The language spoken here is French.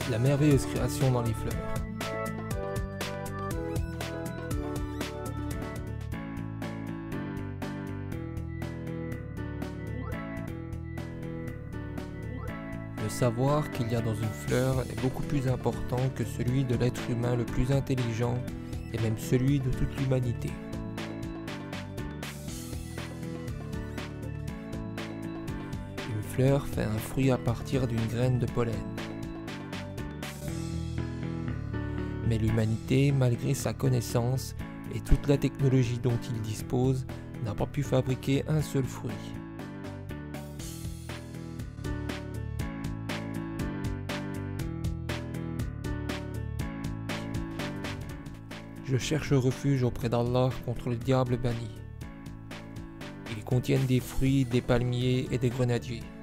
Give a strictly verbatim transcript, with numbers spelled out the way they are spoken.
la merveilleuse création dans les fleurs. Le savoir qu'il y a dans une fleur est beaucoup plus important que celui de l'être humain le plus intelligent et même celui de toute l'humanité. Une fleur fait un fruit à partir d'une graine de pollen. Mais l'humanité, malgré sa connaissance et toute la technologie dont il dispose, n'a pas pu fabriquer un seul fruit. Je cherche refuge auprès d'Allah contre le diable banni. Ils contiennent des fruits, des palmiers et des grenadiers.